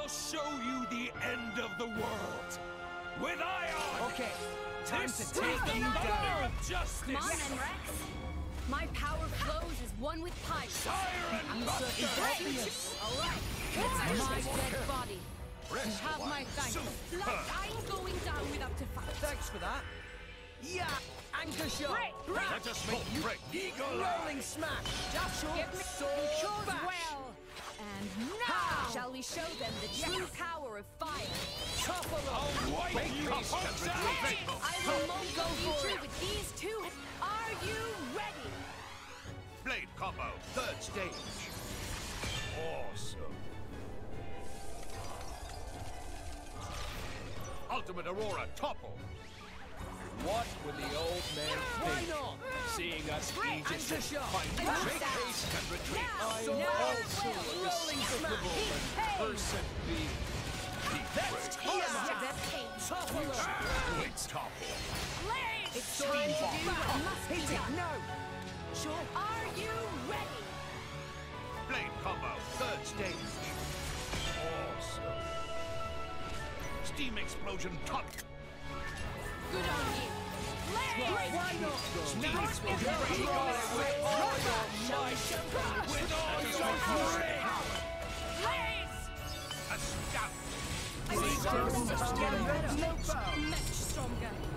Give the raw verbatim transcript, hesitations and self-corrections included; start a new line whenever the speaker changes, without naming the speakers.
show you the end of the world. With Ion!
Okay, time
This
to take
is the
you
thunder
down.
of justice!
Come on then, Rex. My power flows as one with Pyre.
Siren
Answer is
Buster!
obvious.
Alright, it's my dead body. You have my thanks. Like I'm going down without a fight.
Thanks for that. Yeah, anchor shot.
Break, break.
Let us make you break. Eagle
Rolling smash. Jab shot.
Give me
Sword
chose
bash.
well. And now,
How?
shall we show them the true power of fire?
Topple
I'll
them.
wipe
Make
you
me
up
stand.
down!
I will go you through with these two. Are you ready?
Blade combo, third stage. Awesome. Ultimate Aurora, topple.
What would the old man
Why
think?
not?
Seeing us
Break.
Aegis
Anchor shot.
find
Now.
make haste and retreat.
Now.
I am
Now.
also a
Rolling
despicable
smash.
and cursed being.
That's
Yeah.
yeah.
That's pain.
Topple them.
Great topple.
Blaze! It's
Time
time to
to
do what must be
Hit it.
done.
No.
Sure. Are you ready?
Blade combo, third stage. Awesome. Steam explosion, top.
Good on you. Blaze!
Why not?
Steam
Now,
explosion,
now,
break.
now,
With all your might. With all your fury.
Blaze!
A scout.
I need
Getting better.
much, much stronger.